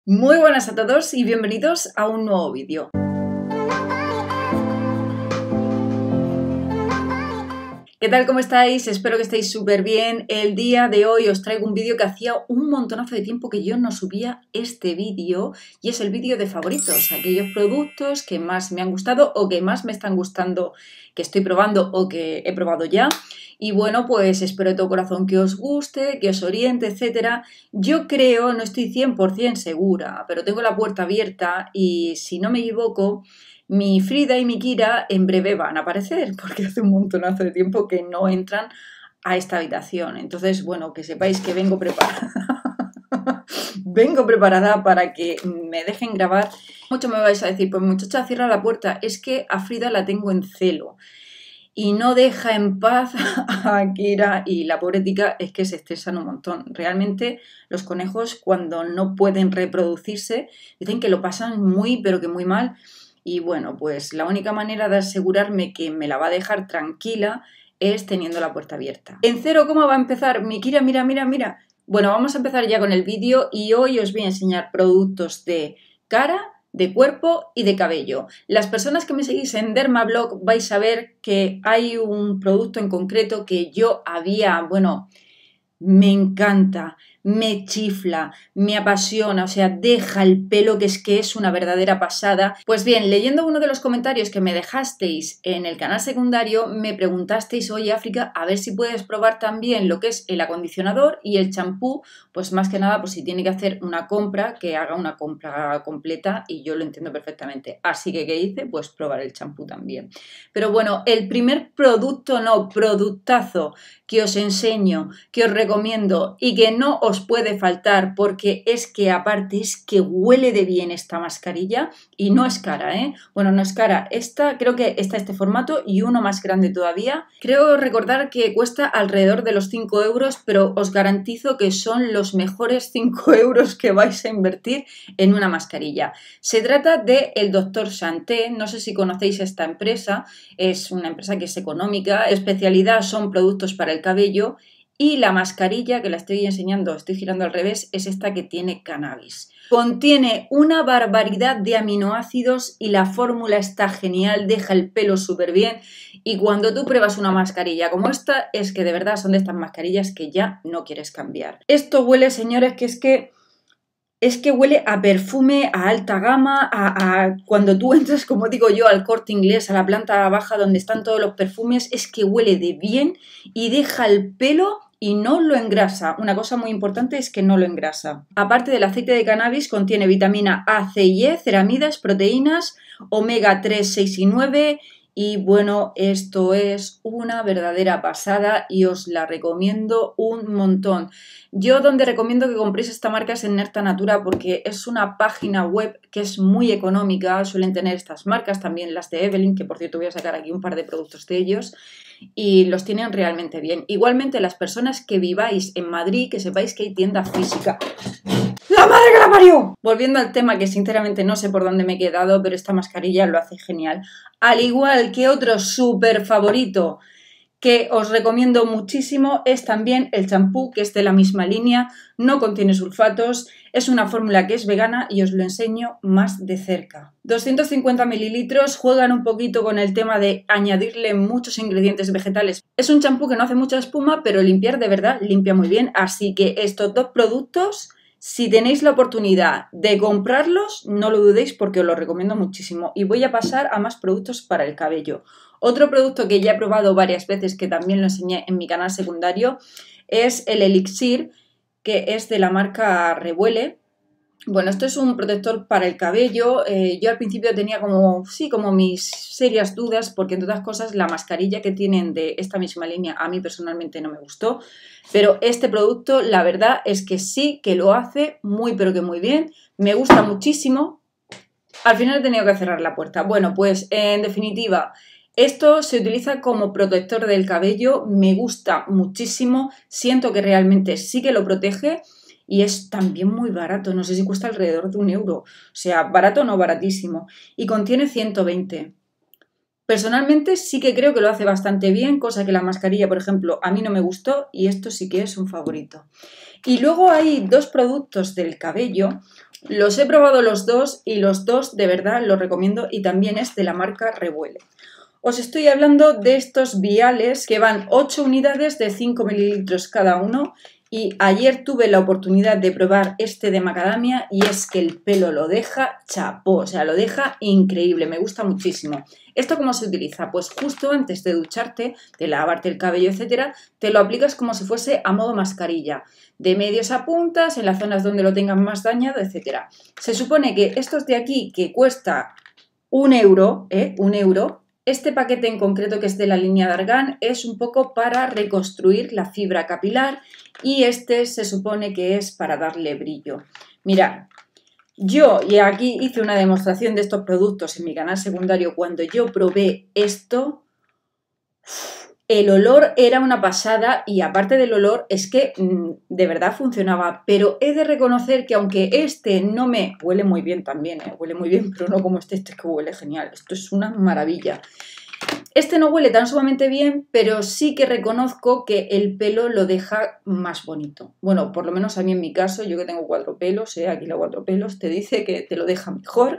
Muy buenas a todos y bienvenidos a un nuevo vídeo. ¿Qué tal? ¿Cómo estáis? Espero que estéis súper bien. El día de hoy os traigo un vídeo que hacía un montonazo de tiempo que yo no subía este vídeo y es el vídeo de favoritos, aquellos productos que más me han gustado o que más me están gustando, que estoy probando o que he probado ya. Y bueno, pues espero de todo corazón que os guste, que os oriente, etcétera. Yo creo, no estoy 100% segura, pero tengo la puerta abierta y si no me equivoco, mi Frida y mi Kira en breve van a aparecer, porque hace un montonazo de tiempo que no entran a esta habitación. Entonces, bueno, que sepáis que vengo preparada. Vengo preparada para que me dejen grabar. Mucho me vais a decir, pues muchacha, cierra la puerta. Es que a Frida la tengo en celo y no deja en paz a Kira y la pobre tica es que se estresan un montón. Realmente los conejos cuando no pueden reproducirse dicen que lo pasan muy pero que muy mal y bueno, pues la única manera de asegurarme que me la va a dejar tranquila es teniendo la puerta abierta. En cero, ¿cómo va a empezar? Mi Kira, mira, mira, mira. Bueno, vamos a empezar ya con el vídeo y hoy os voy a enseñar productos de cara, de cuerpo y de cabello. Las personas que me seguís en Dermablog vais a ver que hay un producto en concreto que yo había, bueno, me encanta, me chifla, me apasiona, o sea, deja el pelo que es una verdadera pasada. Pues bien, leyendo uno de los comentarios que me dejasteis en el canal secundario, me preguntasteis, oye África, a ver si puedes probar también lo que es el acondicionador y el champú, pues más que nada, pues si tiene que hacer una compra, que haga una compra completa y yo lo entiendo perfectamente. Así que, ¿qué hice? Pues probar el champú también. Pero bueno, el primer productazo que os enseño, que os recomiendo y que no os puede faltar porque es que aparte es que huele de bien esta mascarilla y no es cara, ¿eh? Bueno, no es cara. Esta, creo que está este formato y uno más grande todavía. Creo recordar que cuesta alrededor de los 5 euros, pero os garantizo que son los mejores 5 euros que vais a invertir en una mascarilla. Se trata de el Dr. Santé, no sé si conocéis esta empresa, es una empresa que es económica, especialidad son productos para el cabello y la mascarilla que la estoy enseñando, estoy girando al revés, es esta que tiene cannabis. Contiene una barbaridad de aminoácidos y la fórmula está genial, deja el pelo súper bien y cuando tú pruebas una mascarilla como esta es que de verdad son de estas mascarillas que ya no quieres cambiar. Esto huele, señores, es que huele a perfume, a alta gama, a cuando tú entras, como digo yo, al Corte Inglés, a la planta baja donde están todos los perfumes, es que huele de bien y deja el pelo y no lo engrasa. Una cosa muy importante es que no lo engrasa. Aparte del aceite de cannabis, contiene vitamina A, C y E, ceramidas, proteínas, omega 3, 6 y 9. Y bueno, esto es una verdadera pasada y os la recomiendo un montón. Yo donde recomiendo que compréis esta marca es en Nerta Natura porque es una página web que es muy económica, suelen tener estas marcas, también las de Evelyn, que por cierto voy a sacar aquí un par de productos de ellos y los tienen realmente bien. Igualmente las personas que viváis en Madrid, que sepáis que hay tienda física. ¡La madre que la parió! Volviendo al tema que sinceramente no sé por dónde me he quedado, pero esta mascarilla lo hace genial. Al igual que otro súper favorito que os recomiendo muchísimo es también el champú, que es de la misma línea, no contiene sulfatos, es una fórmula que es vegana y os lo enseño más de cerca. 250 mililitros, juegan un poquito con el tema de añadirle muchos ingredientes vegetales. Es un champú que no hace mucha espuma, pero limpiar de verdad limpia muy bien, así que estos dos productos, si tenéis la oportunidad de comprarlos, no lo dudéis porque os lo recomiendo muchísimo. Y voy a pasar a más productos para el cabello. Otro producto que ya he probado varias veces, que también lo enseñé en mi canal secundario, es el Elixir, que es de la marca Revuele. Bueno, esto es un protector para el cabello. Yo al principio tenía como mis serias dudas porque, entre otras cosas, la mascarilla que tienen de esta misma línea a mí personalmente no me gustó. Pero este producto, la verdad es que sí que lo hace muy, pero que muy bien. Me gusta muchísimo. Al final he tenido que cerrar la puerta. Bueno, pues en definitiva, esto se utiliza como protector del cabello. Me gusta muchísimo. Siento que realmente sí que lo protege. Y es también muy barato, no sé si cuesta alrededor de 1 euro, o sea, barato no baratísimo, y contiene 120. Personalmente sí que creo que lo hace bastante bien, cosa que la mascarilla, por ejemplo, a mí no me gustó y esto sí que es un favorito. Y luego hay dos productos del cabello, Los he probado los dos y los dos de verdad los recomiendo y también es de la marca Revuele. Os estoy hablando de estos viales que van 8 unidades de 5 mililitros cada uno y ayer tuve la oportunidad de probar este de macadamia y es que el pelo lo deja chapó, o sea, lo deja increíble, me gusta muchísimo. ¿Esto cómo se utiliza? Pues justo antes de ducharte, de lavarte el cabello, etcétera, te lo aplicas como si fuese a modo mascarilla, de medios a puntas, en las zonas donde lo tengan más dañado, etcétera. Se supone que estos de aquí, que cuesta 1 euro, 1 euro, este paquete en concreto que es de la línea de Argan es un poco para reconstruir la fibra capilar y este se supone que es para darle brillo. Mirad, yo y aquí hice una demostración de estos productos en mi canal secundario cuando yo probé esto. El olor era una pasada y aparte del olor es que de verdad funcionaba, pero he de reconocer que aunque este no me huele muy bien también, huele muy bien, pero no como este que huele genial, esto es una maravilla. Este no huele tan sumamente bien, pero sí que reconozco que el pelo lo deja más bonito. Bueno, por lo menos a mí en mi caso, yo que tengo 4 pelos, aquí la 4 pelos, te dice que te lo deja mejor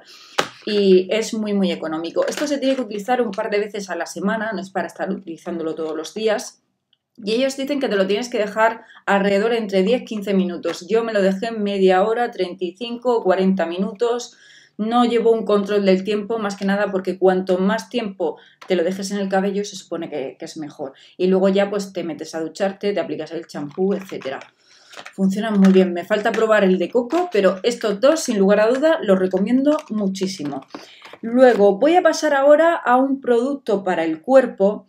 y es muy muy económico. Esto se tiene que utilizar un par de veces a la semana, no es para estar utilizándolo todos los días. Y ellos dicen que te lo tienes que dejar alrededor entre 10-15 minutos. Yo me lo dejé en media hora, 35 o 40 minutos. No llevo un control del tiempo, más que nada porque cuanto más tiempo te lo dejes en el cabello se supone que es mejor. Y luego ya pues te metes a ducharte, te aplicas el champú, etcétera. Funcionan muy bien. Me falta probar el de coco, pero estos dos, sin lugar a duda, los recomiendo muchísimo. Luego voy a pasar ahora a un producto para el cuerpo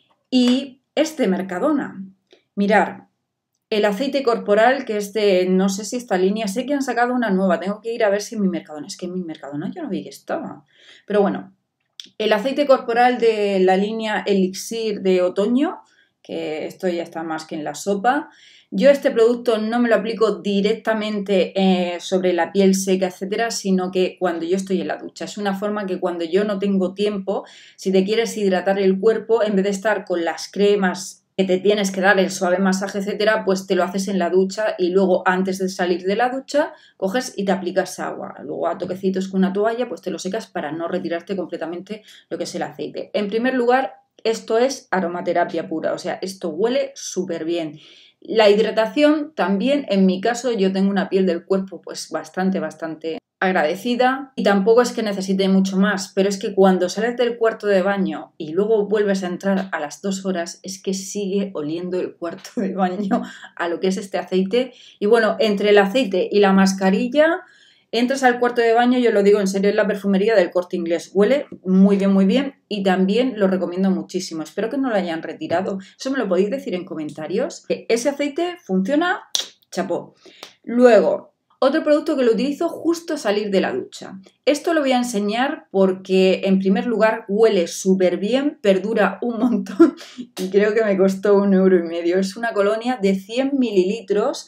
y es de Mercadona. Mirad, el aceite corporal que es de, no sé si esta línea, sé que han sacado una nueva, tengo que ir a ver si en mi Mercadona, es que en mi Mercadona yo no vi que estaba. Pero bueno, el aceite corporal de la línea Elixir de otoño, que esto ya está más que en la sopa. Yo este producto no me lo aplico directamente sobre la piel seca, etcétera, sino que cuando yo estoy en la ducha. Es una forma que cuando yo no tengo tiempo, si te quieres hidratar el cuerpo, en vez de estar con las cremas que te tienes que dar el suave masaje, etcétera, pues te lo haces en la ducha y luego antes de salir de la ducha coges y te aplicas agua. Luego a toquecitos con una toalla pues te lo secas para no retirarte completamente lo que es el aceite. En primer lugar, esto es aromaterapia pura, o sea, esto huele súper bien. La hidratación también, en mi caso, yo tengo una piel del cuerpo pues bastante agradecida y tampoco es que necesite mucho más, pero es que cuando sales del cuarto de baño y luego vuelves a entrar a las 2 horas, es que sigue oliendo el cuarto de baño a lo que es este aceite. Y bueno, entre el aceite y la mascarilla, entras al cuarto de baño, yo lo digo en serio, es la perfumería del Corte Inglés. Huele muy bien y también lo recomiendo muchísimo. Espero que no lo hayan retirado. Eso me lo podéis decir en comentarios. Ese aceite funciona, chapó. Luego, otro producto que lo utilizo justo a salir de la ducha. Esto lo voy a enseñar porque, en primer lugar, huele súper bien, perdura un montón y creo que me costó 1,5 €. Es una colonia de 100 mililitros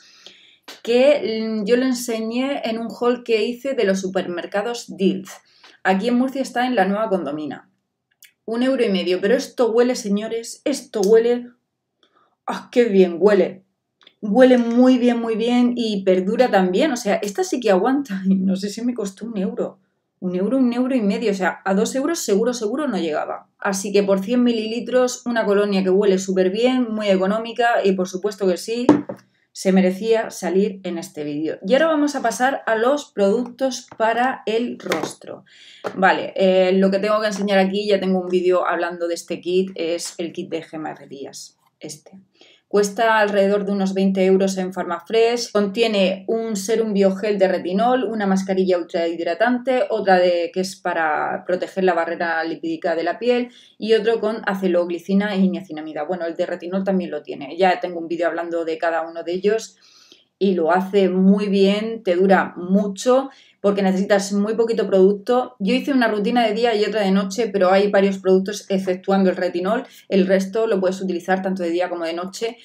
que yo lo enseñé en un haul que hice de los supermercados Dealz. Aquí en Murcia está en la Nueva Condomina. 1,5 €, pero esto huele, señores, esto huele... ¡Ah, qué bien huele! Huele muy bien y perdura también, o sea, esta sí que aguanta. No sé si me costó 1 euro. 1,5 €, o sea, a 2 euros seguro no llegaba. Así que por 100 mililitros, una colonia que huele súper bien, muy económica y por supuesto que sí, se merecía salir en este vídeo. Y ahora vamos a pasar a los productos para el rostro. Vale, lo que tengo que enseñar aquí, ya tengo un vídeo hablando de este kit, es el kit de gemarrerías, este. Cuesta alrededor de unos 20 € en Pharmafresh. Contiene un serum biogel de retinol, una mascarilla ultra hidratante, otra que es para proteger la barrera lipídica de la piel y otro con aceloglicina y niacinamida. Bueno, el de retinol también lo tiene. Ya tengo un vídeo hablando de cada uno de ellos y lo hace muy bien, te dura mucho porque necesitas muy poquito producto. Yo hice una rutina de día y otra de noche, pero hay varios productos exceptuando el retinol. El resto lo puedes utilizar tanto de día como de noche.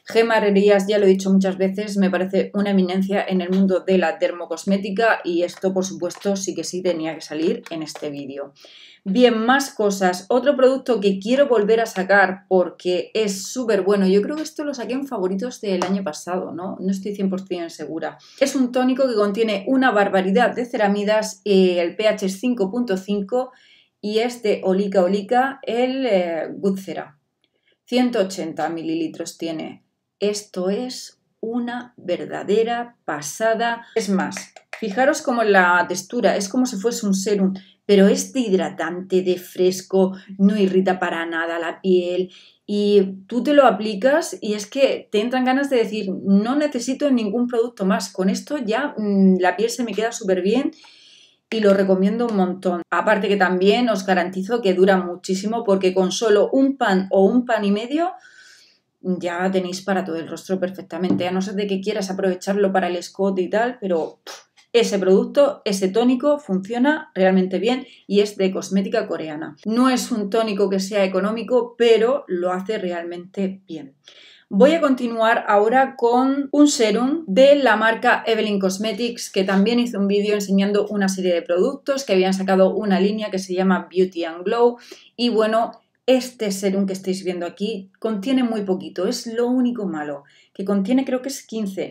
Gemma Herrerías, ya lo he dicho muchas veces, me parece una eminencia en el mundo de la dermocosmética y esto, por supuesto, sí que sí tenía que salir en este vídeo. Bien, más cosas. Otro producto que quiero volver a sacar porque es súper bueno. Yo creo que esto lo saqué en favoritos del año pasado, ¿no? No estoy 100% segura. Es un tónico que contiene una barbaridad de ceramidas, el pH es 5.5 y es de Olica, el Good Cera. 180 mililitros tiene. Esto es una verdadera pasada. Es más, fijaros cómo la textura es como si fuese un serum, pero es de hidratante, de fresco, no irrita para nada la piel y tú te lo aplicas y es que te entran ganas de decir no necesito ningún producto más, con esto ya la piel se me queda súper bien y lo recomiendo un montón. Aparte que también os garantizo que dura muchísimo porque con solo un pan o un pan y medio ya tenéis para todo el rostro perfectamente, a no ser de que quieras aprovecharlo para el escote y tal, pero ese producto, ese tónico funciona realmente bien y es de cosmética coreana. No es un tónico que sea económico, pero lo hace realmente bien. Voy a continuar ahora con un serum de la marca Evelyn Cosmetics, que también hizo un vídeo enseñando una serie de productos que habían sacado una línea que se llama Beauty and Glow y bueno, este serum que estáis viendo aquí contiene muy poquito, es lo único malo, que contiene creo que es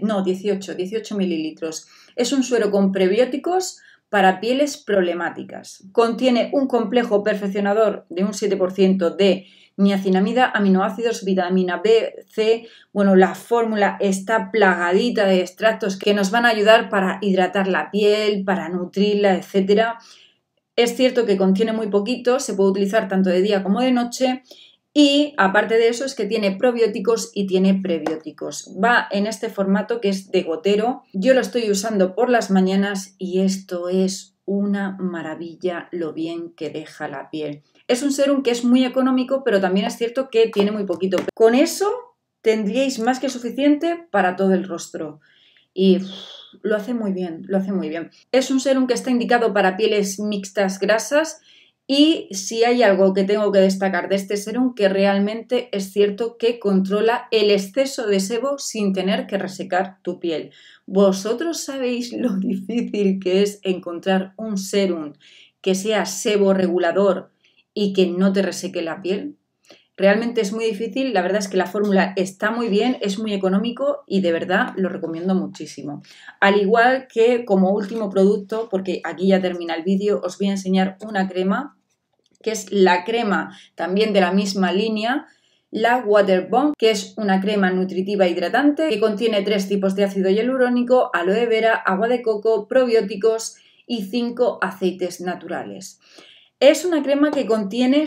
18 mililitros. Es un suero con prebióticos para pieles problemáticas. Contiene un complejo perfeccionador de un 7% de niacinamida, aminoácidos, vitamina B, C. Bueno, la fórmula está plagadita de extractos que nos van a ayudar para hidratar la piel, para nutrirla, etcétera. Es cierto que contiene muy poquito, se puede utilizar tanto de día como de noche y aparte de eso es que tiene probióticos y tiene prebióticos. Va en este formato que es de gotero. Yo lo estoy usando por las mañanas y esto es una maravilla lo bien que deja la piel. Es un serum que es muy económico, pero también es cierto que tiene muy poquito. Con eso tendríais más que suficiente para todo el rostro. Y lo hace muy bien, lo hace muy bien. Es un serum que está indicado para pieles mixtas grasas y si hay algo que tengo que destacar de este serum, que realmente es cierto que controla el exceso de sebo sin tener que resecar tu piel. ¿Vosotros sabéis lo difícil que es encontrar un serum que sea sebo regulador y que no te reseque la piel? Realmente es muy difícil, la verdad es que la fórmula está muy bien, es muy económico y de verdad lo recomiendo muchísimo. Al igual que como último producto, porque aquí ya termina el vídeo, os voy a enseñar una crema, que es la crema también de la misma línea, la Water Bomb, que es una crema nutritiva hidratante que contiene 3 tipos de ácido hialurónico, aloe vera, agua de coco, probióticos y 5 aceites naturales. Es una crema que contiene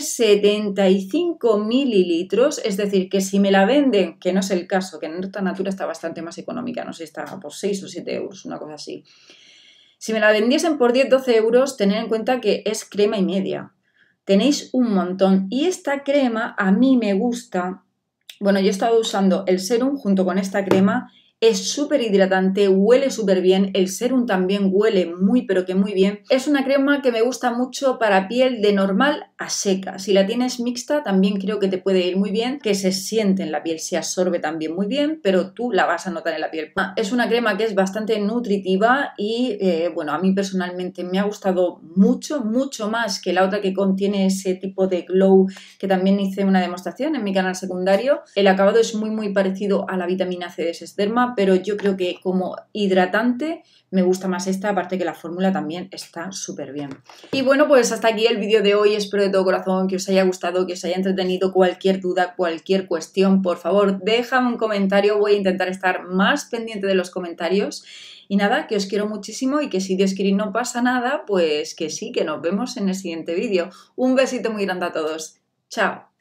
75 mililitros, es decir, que si me la venden, que no es el caso, que en Norta Natura está bastante más económica, no sé, está por 6 o 7 euros, una cosa así. Si me la vendiesen por 10-12 euros, tened en cuenta que es crema y media. Tenéis un montón. Y esta crema a mí me gusta. Bueno, yo he estado usando el serum junto con esta crema. Es súper hidratante, huele súper bien, el serum también huele muy pero que muy bien. Es una crema que me gusta mucho para piel de normal a seca. Si la tienes mixta también creo que te puede ir muy bien, que se siente en la piel, se absorbe también muy bien, pero tú la vas a notar en la piel. Es una crema que es bastante nutritiva y bueno, a mí personalmente me ha gustado mucho, mucho más que la otra que contiene ese tipo de glow que también hice una demostración en mi canal secundario. El acabado es muy parecido a la vitamina C de Sesderma, pero yo creo que como hidratante me gusta más esta, aparte que la fórmula también está súper bien. Y bueno, pues hasta aquí el vídeo de hoy, espero de todo corazón que os haya gustado, que os haya entretenido. Cualquier duda, cualquier cuestión, por favor, déjame un comentario, voy a intentar estar más pendiente de los comentarios. Y nada, que os quiero muchísimo y que si Dios quiere y no pasa nada, pues que sí, que nos vemos en el siguiente vídeo. Un besito muy grande a todos. Chao.